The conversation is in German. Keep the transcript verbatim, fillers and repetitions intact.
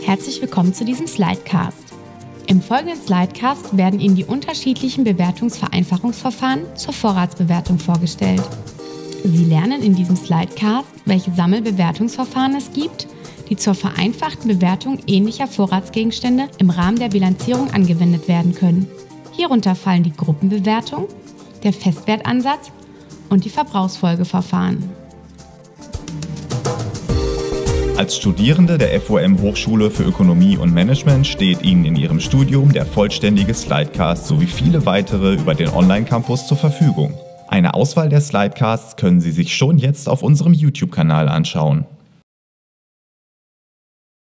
Herzlich willkommen zu diesem Slidecast. Im folgenden Slidecast werden Ihnen die unterschiedlichen Bewertungsvereinfachungsverfahren zur Vorratsbewertung vorgestellt. Sie lernen in diesem Slidecast, welche Sammelbewertungsverfahren es gibt, die zur vereinfachten Bewertung ähnlicher Vorratsgegenstände im Rahmen der Bilanzierung angewendet werden können. Hierunter fallen die Gruppenbewertung, der Festwertansatz und die Verbrauchsfolgeverfahren. Als Studierende der F O M Hochschule für Ökonomie und Management steht Ihnen in Ihrem Studium der vollständige Slidecast sowie viele weitere über den Online-Campus zur Verfügung. Eine Auswahl der Slidecasts können Sie sich schon jetzt auf unserem YouTube-Kanal anschauen.